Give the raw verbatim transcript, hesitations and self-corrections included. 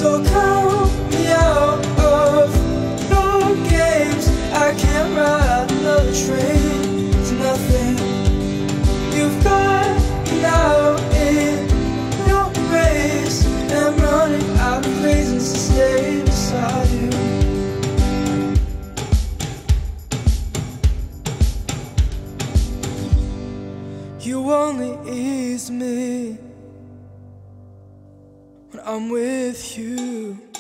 So count me out of your games. I can't ride another train, it's nothing. You've got me now in your race, and I'm running out of reasons to stay beside you. You only ease me when I'm with you.